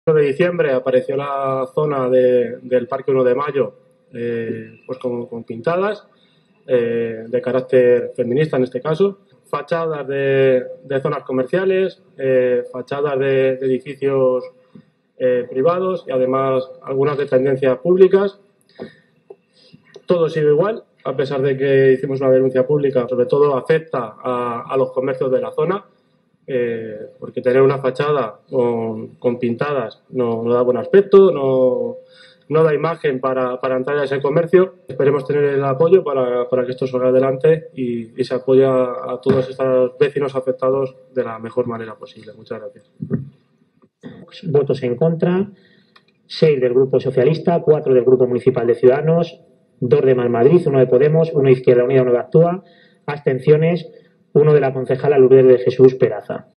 El 1 de diciembre apareció la zona del Parque 1 de Mayo pues con pintadas de carácter feminista en este caso, fachadas de zonas comerciales, fachadas de edificios privados y además algunas dependencias públicas. Todo sigue igual, a pesar de que hicimos una denuncia pública, sobre todo afecta a los comercios de la zona, porque tener una fachada con pintadas no da buen aspecto, no da imagen para entrar a ese comercio. Esperemos tener el apoyo para que esto salga adelante y se apoye a todos estos vecinos afectados de la mejor manera posible. Muchas gracias. Votos en contra, 6 del Grupo Socialista, 4 del Grupo Municipal de Ciudadanos, 2 de Más Madrid, 1 de Podemos, 1 de Izquierda Unida, 1 de Actúa, abstenciones, 1 de la concejala Lourdes de Jesús Peraza.